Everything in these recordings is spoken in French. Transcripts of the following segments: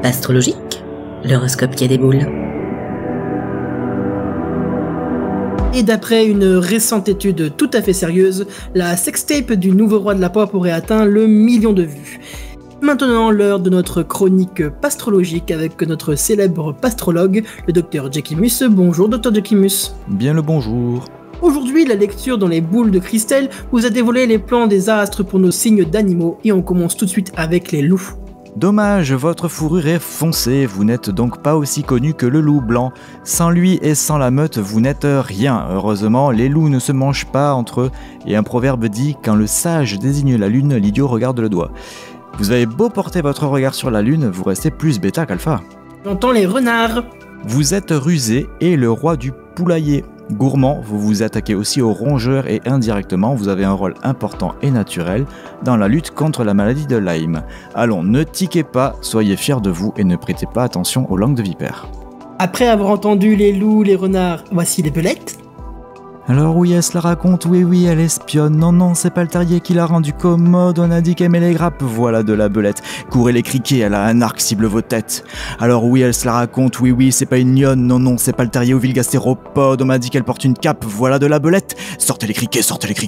Astrologique, l'horoscope qui a des boules. Et d'après une récente étude tout à fait sérieuse, la sextape du nouveau roi de la pop aurait atteint le 1 million de vues. Maintenant, l'heure de notre chronique pastrologique avec notre célèbre pastrologue, le Dr Jackimus. Bonjour Dr Jackimus. Bien le bonjour. Aujourd'hui, la lecture dans les boules de cristal vous a dévoilé les plans des astres pour nos signes d'animaux et on commence tout de suite avec les loups. Dommage, votre fourrure est foncée, vous n'êtes donc pas aussi connu que le loup blanc. Sans lui et sans la meute, vous n'êtes rien. Heureusement, les loups ne se mangent pas entre eux, et un proverbe dit « Quand le sage désigne la lune, l'idiot regarde le doigt ». Vous avez beau porter votre regard sur la lune, vous restez plus bêta qu'alpha. J'entends les renards. Vous êtes rusé et le roi du poulailler. Gourmand, vous vous attaquez aussi aux rongeurs et indirectement, vous avez un rôle important et naturel dans la lutte contre la maladie de Lyme. Allons, ne tiquez pas, soyez fiers de vous et ne prêtez pas attention aux langues de vipère. Après avoir entendu les loups, les renards, voici les belettes. Alors oui, elle se la raconte, oui, elle espionne. Non, c'est pas le terrier qui l'a rendu commode, on a dit qu'elle met les grappes, voilà de la belette. Courez les criquets, elle a un arc cible vos têtes. Alors oui, elle se la raconte, oui, c'est pas une lionne, non, c'est pas le terrier ou vilgastéropode, on m'a dit qu'elle porte une cape, voilà de la belette. Sortez les criquets.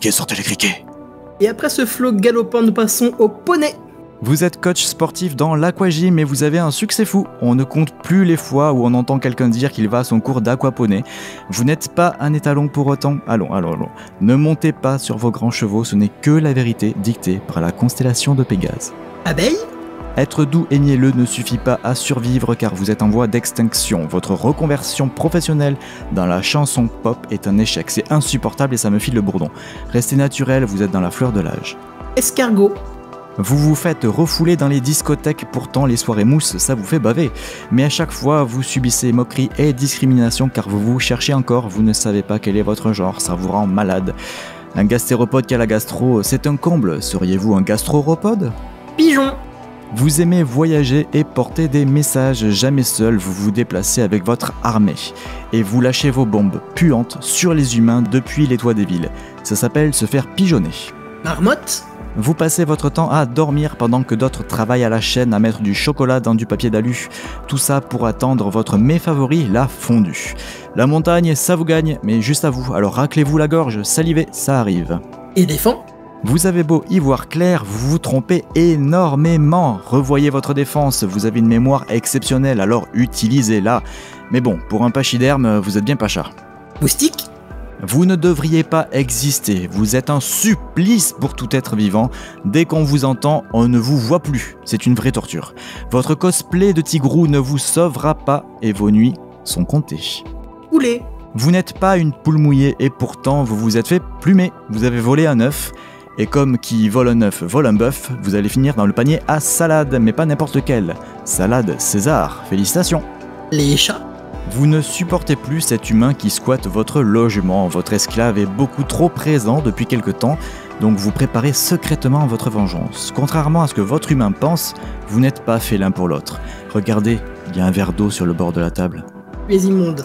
Et après ce flot galopant, nous passons au poney. Vous êtes coach sportif dans l'aquagym et vous avez un succès fou. On ne compte plus les fois où on entend quelqu'un dire qu'il va à son cours d'aquaponie. Vous n'êtes pas un étalon pour autant. Allons. Ne montez pas sur vos grands chevaux, ce n'est que la vérité dictée par la constellation de Pégase. Abeille. Être doux et mielleux ne suffit pas à survivre car vous êtes en voie d'extinction. Votre reconversion professionnelle dans la chanson pop est un échec. C'est insupportable et ça me file le bourdon. Restez naturel, vous êtes dans la fleur de l'âge. Escargot. Vous vous faites refouler dans les discothèques, pourtant les soirées mousse, ça vous fait baver. Mais à chaque fois, vous subissez moquerie et discrimination car vous vous cherchez encore, vous ne savez pas quel est votre genre, ça vous rend malade. Un gastéropode qui a la gastro, c'est un comble. Seriez-vous un gastropode ? Pigeon. Vous aimez voyager et porter des messages, jamais seul, vous vous déplacez avec votre armée. Et vous lâchez vos bombes puantes sur les humains depuis les toits des villes. Ça s'appelle se faire pigeonner. Marmotte. Vous passez votre temps à dormir pendant que d'autres travaillent à la chaîne à mettre du chocolat dans du papier d'alu. Tout ça pour attendre votre mets favori, la fondue. La montagne, ça vous gagne, mais juste à vous. Alors raclez-vous la gorge, salivez, ça arrive. Éléphant. Vous avez beau y voir clair, vous vous trompez énormément. Revoyez votre défense, vous avez une mémoire exceptionnelle, alors utilisez-la. Mais bon, pour un pachyderme, vous êtes bien pacha. Moustique. Vous ne devriez pas exister, vous êtes un supplice pour tout être vivant. Dès qu'on vous entend, on ne vous voit plus, c'est une vraie torture. Votre cosplay de tigrou ne vous sauvera pas et vos nuits sont comptées. Poulet. Vous n'êtes pas une poule mouillée et pourtant vous vous êtes fait plumer, vous avez volé un œuf. Et comme qui vole un œuf vole un bœuf, vous allez finir dans le panier à salade, mais pas n'importe lequel. Salade César, félicitations. Les chats. Vous ne supportez plus cet humain qui squatte votre logement. Votre esclave est beaucoup trop présent depuis quelque temps, donc vous préparez secrètement votre vengeance. Contrairement à ce que votre humain pense, vous n'êtes pas fait l'un pour l'autre. Regardez, il y a un verre d'eau sur le bord de la table. Les immondes.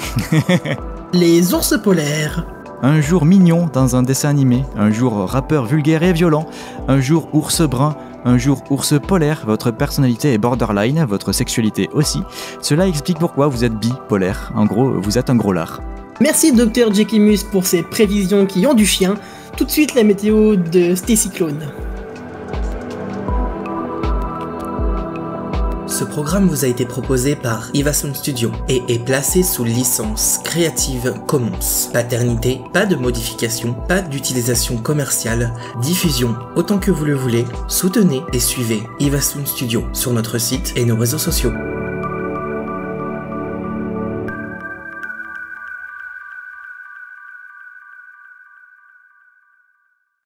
Les ours polaires. Un jour mignon dans un dessin animé, un jour rappeur vulgaire et violent, un jour ours brun, un jour ours polaire, votre personnalité est borderline, votre sexualité aussi. Cela explique pourquoi vous êtes bipolaire. En gros, vous êtes un gros lard. Merci Dr Jackimus pour ces prévisions qui ont du chien. Tout de suite la météo de Stécyclone. Ce programme vous a été proposé par Ivasound Studio et est placé sous licence Creative Commons. Paternité, pas de modification, pas d'utilisation commerciale, diffusion autant que vous le voulez. Soutenez et suivez Ivasound Studio sur notre site et nos réseaux sociaux.